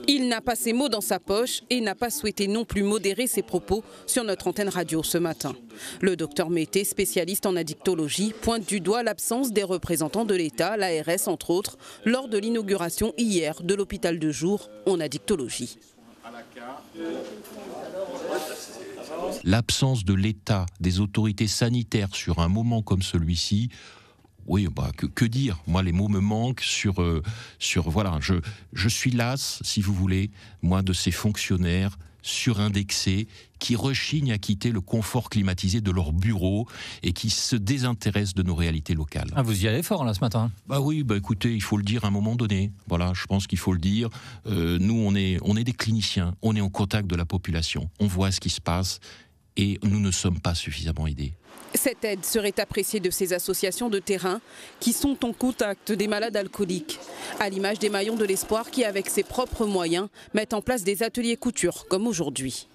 Il n'a pas ses mots dans sa poche et n'a pas souhaité non plus modérer ses propos sur notre antenne radio ce matin. Le docteur Mété, spécialiste en addictologie, pointe du doigt l'absence des représentants de l'État, l'ARS entre autres, lors de l'inauguration hier de l'hôpital de jour en addictologie. L'absence de l'État, des autorités sanitaires sur un moment comme celui-ci, oui, que dire? Moi, les mots me manquent voilà, je suis las, si vous voulez, moi, de ces fonctionnaires surindexés qui rechignent à quitter le confort climatisé de leur bureau et qui se désintéressent de nos réalités locales. Ah, vous y allez fort là ce matin. Oui, écoutez, il faut le dire à un moment donné. Voilà, je pense qu'il faut le dire. Nous, on est des cliniciens, on est en contact de la population, on voit ce qui se passe et nous ne sommes pas suffisamment aidés. Cette aide serait appréciée de ces associations de terrain qui sont en contact des malades alcooliques, à l'image des Maillons de l'Espoir qui, avec ses propres moyens, mettent en place des ateliers couture comme aujourd'hui.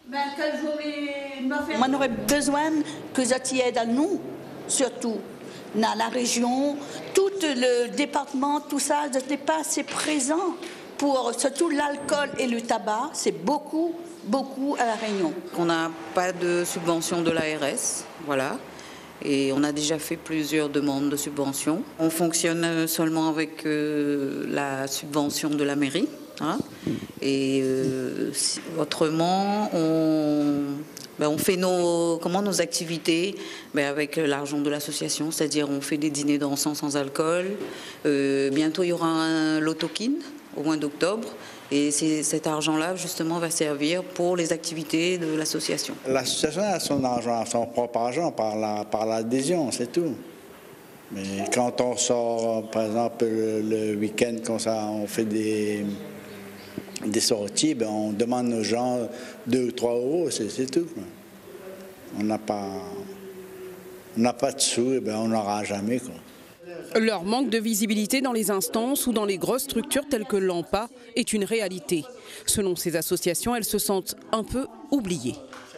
On aurait besoin que ça aide à nous, surtout dans la région, tout le département, tout ça n'est pas assez présent pour surtout l'alcool et le tabac, c'est beaucoup à La Réunion. On n'a pas de subvention de l'ARS, voilà. Et on a déjà fait plusieurs demandes de subventions. On fonctionne seulement avec la subvention de la mairie. Hein. Et autrement, on fait nos activités avec l'argent de l'association, c'est-à-dire on fait des dîners dansants sans alcool. Bientôt, il y aura un lotokin au mois d'octobre. Et cet argent-là, justement, va servir pour les activités de l'association. L'association a son argent, son propre argent par l'adhésion, c'est tout. Mais quand on sort, par exemple, le week-end, quand on fait des sorties, on demande aux gens 2 ou 3 euros, c'est tout. On n'a pas de sous, on n'aura jamais, quoi. Leur manque de visibilité dans les instances ou dans les grosses structures telles que l'AMPA est une réalité. Selon ces associations, elles se sentent un peu oubliées.